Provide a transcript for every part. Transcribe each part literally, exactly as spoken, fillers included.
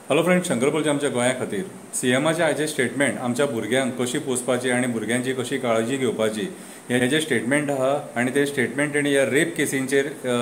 Hello friends, शंकरपूरच्या आमच्या गोंया खातीर सीएमाचे आयचे स्टेटमेंट आमच्या भुरग्यांक कशी पोसपाची आणि भुरग्यांची कशी काळजी घेवपाची हे जे स्टेटमेंट आहा आणि ते स्टेटमेंट तेणी ह्या रेप केसींचेर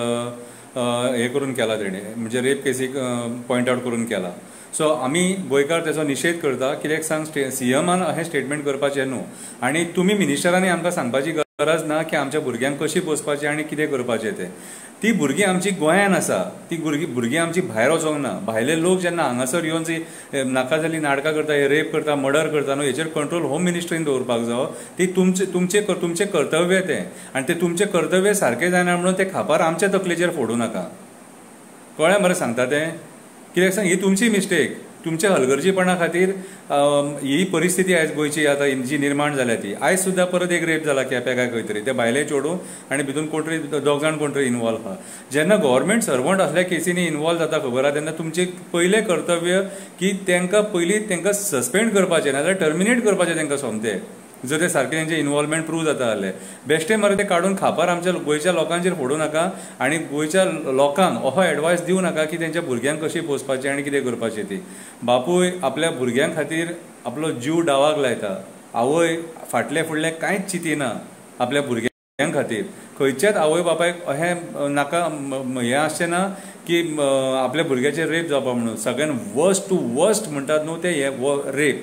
हे करून केला तेणी म्हणजे रेप केसीक पॉइंट आउट करून केला. सो आमी गोंयकार तेचो निशेध करता. कित्याक सांग स्टे सीएमान अहें स्टेटमेंट करपाचें न्हू आनी तुमी मिनिस्टरांनी आमकां सांगपाची गरज ना की आमच्या भुरग्यांक कशी पोसपाची आनी कितें करपाचें तें. ती भुरगीं आमची गोंयान आसा, ती भुरगीं भुरगीं आमची भायर वचोंक ना. भायले लोक जेन्ना हांगासर येवन जी नाका जाल्ली नाटकां करता, रेप करता, मर्डर करता न्हू, हेचेर कंट्रोल होम मिनिस्ट्रीन दवरपाक जाय. ती तुमचे तुमचे तुमचें कर्तव्य तें आनी तें तुमचें कर्तव्य सारकें जायना म्हणून तें खापर आमच्या तकलेचेर फोडूं नाका. कळ्ळें मरे सांगता तें? कित्याक सांग, ही तुमची मिस्टेक. तुमच्या हलगर्जीपणा खातीर ही परिस्थिती आयज गोंयची आतां जी निर्माण जाल्या ती. आयज सुद्दां परत एक रेप जाला केप्यां काय खंय तरी, ते भायले चेडूं आनी भितून कोण तरी दोग जाण कोण तरी इनवॉल्व आहा. जेन्ना गव्हर्मेंट सर्वंट असल्या केसींनी इनवॉल्व जाता खबर आहा तेन्ना तुमचें पयलें कर्तव्य की तांकां पयलीं तांकां सस्पेंड करपाचें नाजाल्यार टर्मिनेट करपाचें तांकां सोमतें, जर ते सारकें तेंचें इनवॉल्वमेंट प्रूव जाता जाल्यार. बेश्टें मरे तें काडून खापर आमच्या गोंयच्या लोकांचेर फोडूं नाका आनी गोंयच्या लोकांक असो एडवायस दिवं नाका की तेंच्या भुरग्यांक कशी पोसपाची आनी कितें करपाचें ती. बापूय आपल्या भुरग्यां खातीर आपलो जीव डावाक लायता, आवय फाटलें फुडलें कांयच चिंतिना आपल्या भुरग्यां खातीर. खंयच्याच आवय बापायक अहें नाका हें आसचें ना की आपल्या भुरग्याचेर रेप जावपा म्हणून. सगळ्यान वर्स्ट टू वर्स्ट म्हणटात न्हू ते हे रेप.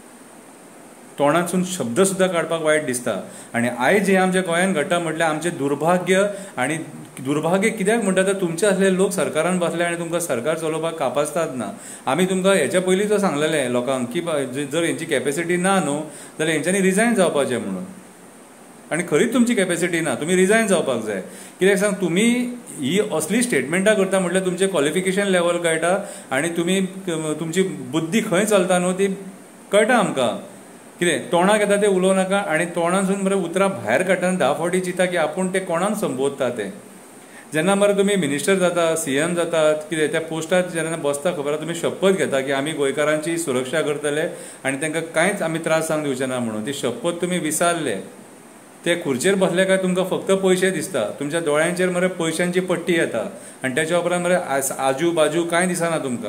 तोंडांतसून शब्द सुद्दां काडपाक वायट दिसता. आनी आयज हें आमच्या गोंयांत घडटा म्हटल्यार आमचें दुर्भाग्य. आनी दुर्भाग्य कित्याक म्हणटा तर तुमचे असले लोक सरकारान बसले आनी तुमकां सरकार चलोवपाक कापासतात ना. आमी तुमकां हेच्या पयलींच सांगलेलें लोकांक की जर हेंची कॅपेसिटी ना न्हू जाल्यार हेंच्यांनी रिजायन जावपाचें म्हणून. आनी खरीच तुमची कॅपेसिटी ना, तुमी रिजायन जावपाक जाय. कित्याक सांग, तुमी ही असली स्टेटमेंटां करता म्हटल्यार तुमचें क्वॉलिफिकेशन लेवल कळटा आनी तुमी तुमची बुद्धी खंय चलता न्हू ती कळटा आमकां. कितें तोंडाक येता तें उलोवं नाका आनी तोंडासून मरे उतरां भायर काडटना धा फावटी चिंता की आपूण तें कोणाक संबोधता तें. जेन्ना मरे तुमी मिनिस्टर जातात, सीएम जातात, कितें त्या पोस्टार जेन्ना बसता खबर आहा तुमी शपथ घेता की आमी गोंयकारांची सुरक्षा करतले आनी तांकां कांयच आमी त्रास जावंक दिवचे ना म्हणून. ती शपथ तुमी विसारले. ते खुर्चेर बसले काय तुमकां फक्त पयशे दिसता. तुमच्या दोळ्यांचेर मरे पयशांची पट्टी येता आनी त्याच्या उपरांत मरे आजू बाजू कांय दिसना तुमकां.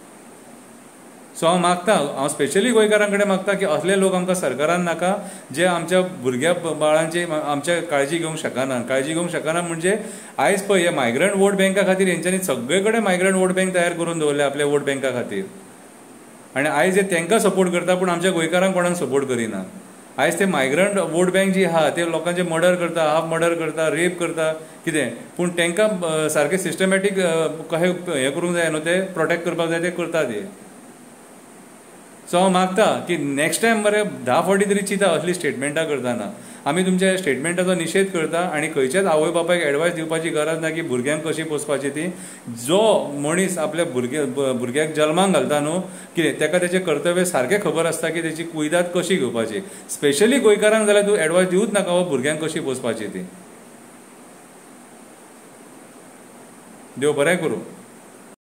सो हांव मागता, हांव स्पेशली गोंयकारां कडेन मागता की असले लोक आमकां सरकारान नाका जे आमच्या भुरग्या बाळांची आमच्या काळजी घेवंक शकना. काळजी घेवंक शकना म्हणजे आयज पळय हे मायग्रंट वोट बँका खातीर हेंच्यांनी सगळे कडेन मायग्रंट वोट बँक तयार करून दवरले आपल्या वोट बँका खातीर. आनी आयज हे तांकां सपोर्ट करता पूण आमच्या गोंयकारांक कोणाक सपोर्ट करिना. आयज ते मायग्रंट वोट बँक जी आहा ते लोकांचे मर्डर करता, हाफ मर्डर करता, रेप करता, कितें पूण तांकां सारकें सिस्टमॅटीक कशें हें करूंक जाय न्हू, ते प्रोटेक्ट करपाक जाय ते करता ते. सो हांव मागता की नेक्स्ट टायम मरे धा फावटी तरी चिंता असली स्टेटमेंटां करतना. आमी तुमच्या स्टेटमेंटाचो निशेध करता आनी खंयच्याच आवय बापायक एडवायस दिवपाची गरज ना की भुरग्यांक कशी पोसपाची ती. जो मनीस आपल्या भुरग्या भुरग्याक जल्माक घालता न्हू, कितें ताका तेचें कर्तव्य सारकें खबर आसता की तेची कुयदाद कशी घेवपाची. स्पेशली गोंयकारांक जाल्यार तूं एडवायस दिवूच नाका हो भुरग्यांक कशी पोसपाची ती. देव बरें करूं.